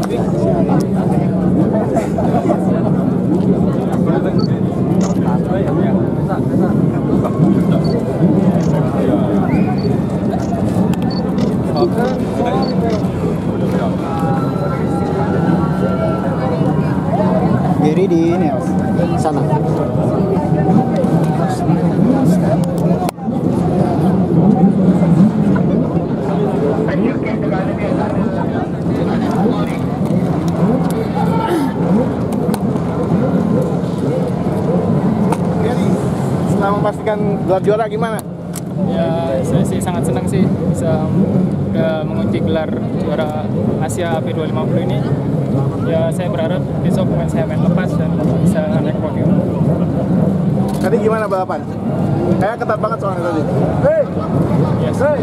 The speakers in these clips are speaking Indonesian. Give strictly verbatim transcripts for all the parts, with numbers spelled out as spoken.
Gary di ini ya, sana. Setelah memastikan gelar juara gimana? Ya, saya sih sangat senang sih bisa uh, mengunci gelar juara Asia A P dua lima puluh ini. Ya, saya berharap besok main saya main lepas dan bisa naik podium. Tadi gimana balapan? Kayak ketat banget soalnya tadi. Hei! Yes. Hei!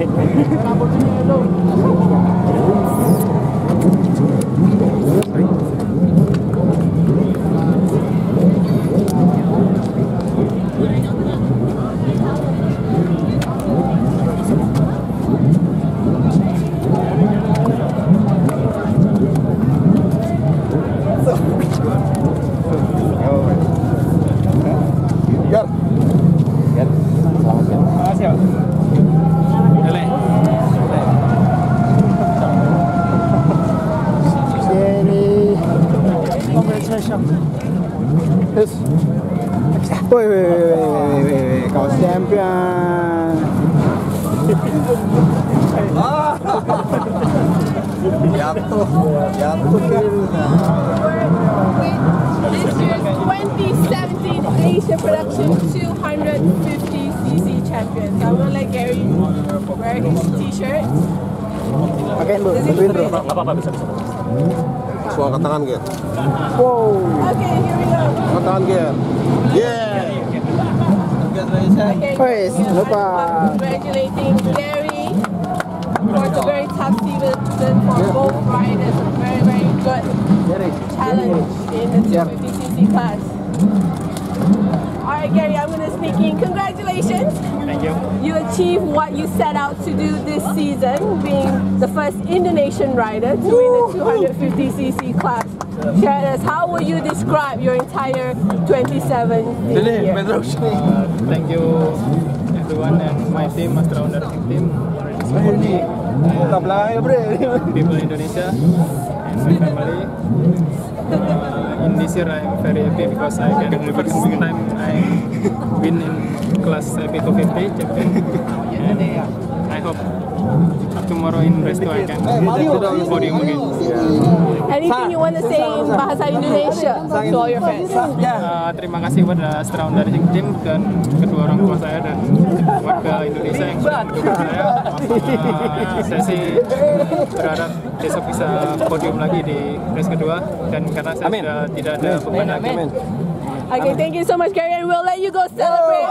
Gar, Gar, selamat ya. Makasih ya. Boleh. Sini. Congratulations. Yes. Woi, woi, woi, woi, woi, kau champion. Ah. Jatuh, jatuh kirinya. This year's twenty seventeen Asia Production two fifty c c champions. I'm gonna let Gary wear his t-shirt. Pakein bro, bantuin bro. Enggak apa-apa, bisa bisa. Suara tangan Ger. Wow. Okay, here we go. Suara tangan Ger. Yeah. Okay, Wes, lupa. congratulating Gary for the very tough season for both riders. A very, very good challenge in the two fifty c c class. Alright Gary, I'm gonna sneak in. Congratulations! Thank you. You achieved what you set out to do this season, being the first Indonesian rider to win the two fifty c c class. Share with us, how would you describe your entire twenty seventeen year? Uh, thank you everyone and my team, Master Honda Racing Team, already support me. And people in Indonesia and my family. Uh, in this year I'm very happy because I can first time I win in class A P two fifty champion. And I hope tomorrow in race two I can podium again. Anything you want to say in bahasa Indonesia to all your fans? Uh, terima kasih kepada Astra Honda Racing Team dan kedua orang tua saya dan warga Indonesia yang sudah mendukung saya. Uh, saya sih berharap besok bisa podium lagi di race kedua dan karena saya Amin. sudah tidak ada beban lagi. Okay, thank you so much Gary and we'll let you go celebrate.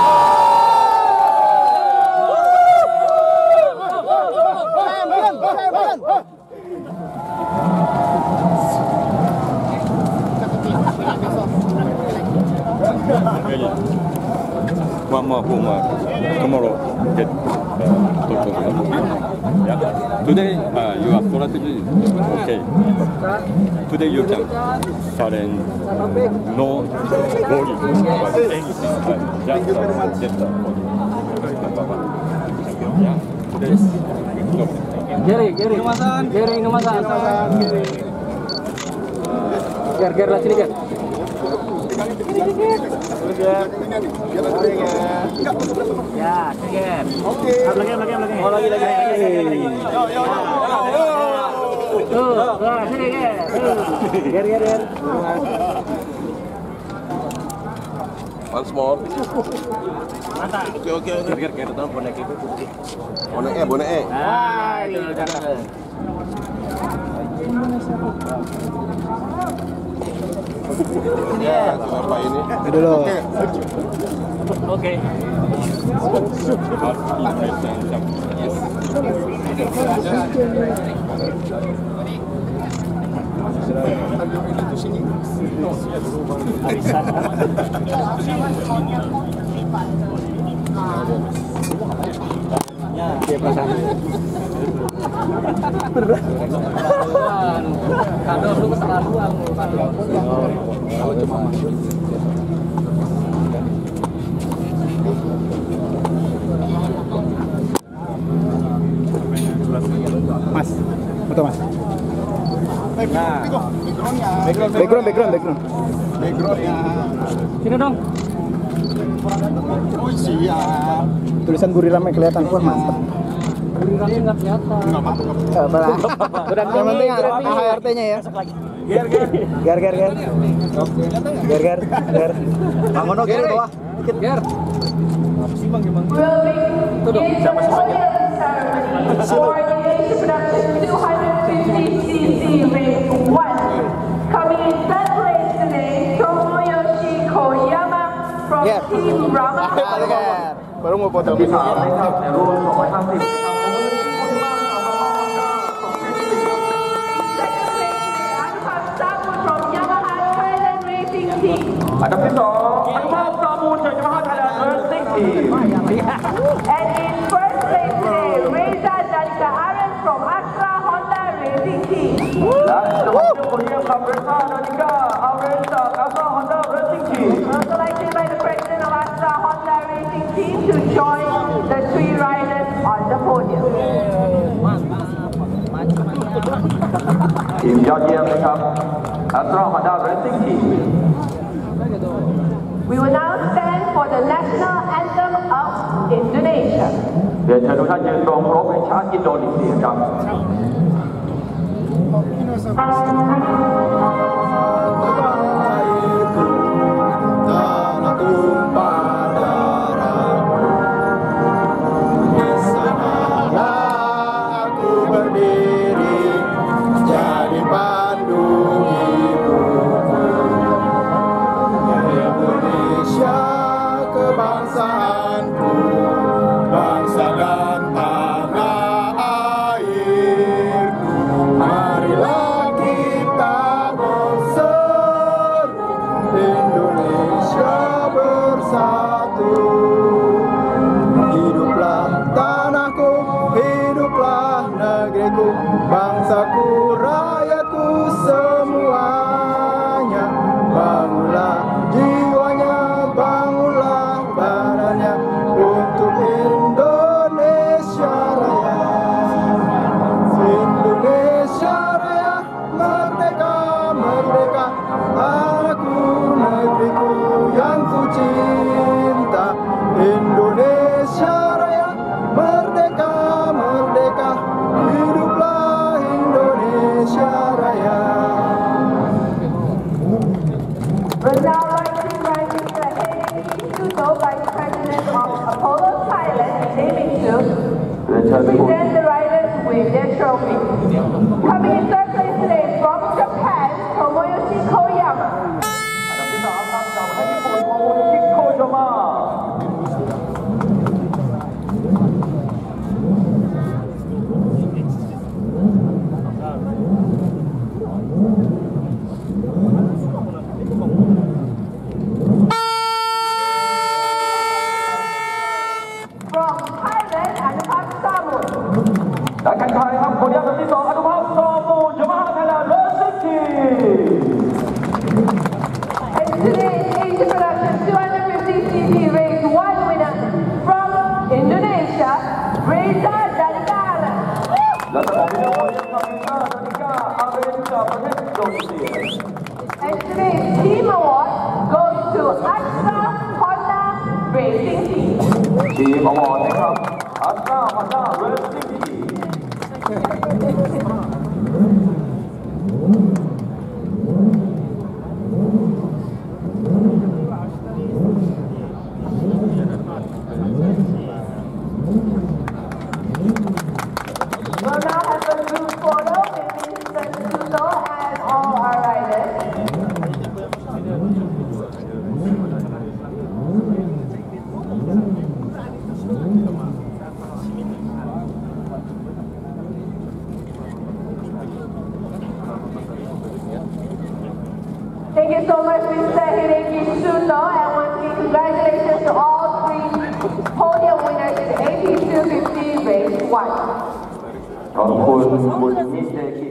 One more, one more. Tomorrow, get uh, doctor. Yeah. Today, uh, your strategy is okay. Today you can challenge no worry about anything. But just uh, get the yeah. Today, good job. Gary, Gary, kemasan, Gary, kemasan, Gary. Ger, ger, lah sini ger. Ya, ger. Oke. Lagi, lagi, lagi. Oh, lagi, lagi. Yo, yo, yo. Tuh, wah, sini ger. Ger, ger, ger. Once more. Mantap. Oke, oke, oke. Ger, ger, ger, tuh bonek itu. Bonek E, bonek E. Ah, itu jangan. Ini ya. Apa ini? Dulu. Oke. Oke. Ya, dia pasang. Kado lu keterlaluan lu kado. Mas, betul mas. Nah, Background, background, background, background. backgroundnya. Sini dong. Oh siap. Tulisan Buriramnya kelihatan, wah mantap. Burirangnya nggak kelihatan. Nggak apa-apa. Nggak apa-apa. Yang penting A H R T-nya ya. Ger ger. Ger, ger, ger. Ger, ger, ger. Bangun oke bawah. Ger. Tuh dong, siapa sih? For the Asian production two fifty c c race one. Coming in third place today, Tomoyoshi Koyama from Yeah. Team Brahma. Baru mau foto. Ada pisau. Anupam Samun dari Yamaha Thailand Racing Team. And in first place today, Reza Jalika Aaron from Astra Honda Racing Team. Dan selanjutnya podium Reza Jalika Aaron dari Astra Honda Racing Team. Selected by the president of Astra Honda Racing Team to join the three riders on the podium. ทีมยอดเยี่ยมนะครับ Astra Honda Racing Team. We will now stand for the national anthem of Indonesia. เรียนเชิญทุกท่านยืนตรงเคารพธงชาติอินโดนีเซียครับ Tanah tumpah darahku. Di sanalah aku berdiri, jadi pandu ibuku. Indonesia kebangsaanku, bangsa dan tanah airku. Marilah kita berseru, Indonesia bersatu. Hiduplah tanahku, hiduplah negeriku, bangsaku, rakyatku semuanya. Bangunlah jiwanya, bangunlah badannya untuk Indonesia Raya. Indonesia Raya, merdeka, merdeka, anakku, negeriku yang ku cinta. Indonesia Raya, merdeka, merdeka, hiduplah Indonesia Raya. We're now launching riding the Hennessy Sudo Vice President of Apollo Thailand, David Su, to present the riders with their trophy. Coming in third place today from Japan, Tomoyoshi Koyama. อันดับที่สามครับจากประเทศญี่ปุ่นโมโมชิโคโยมะ From Thailand, Anupam Samun. จากแข่งไทยครับโพเดียมลำที่สองอนุภาพซอมูนยามาฮ่าไทยแลนด์เรซซิ่งทีม And today's Asian production two fifty c c race one winner from Indonesia, Reza Jalika Aaron. และสองพิธีกรยังทำให้นาฬิกาอาเรนจากประเทศอินโดนีเซีย And today's team award goes to Astra Honda Racing Team. ทีมอวอร์ดนะครับอัสตราฮอนด้าเรซซิ่งทีม We'll now have a group photo with Mister Suto and all our riders. Thank you so much, Mister Hideki Suno, and once again, congratulations to all three podium winners in A P two fifty race one. ขอบคุณคุณมิสเตอร์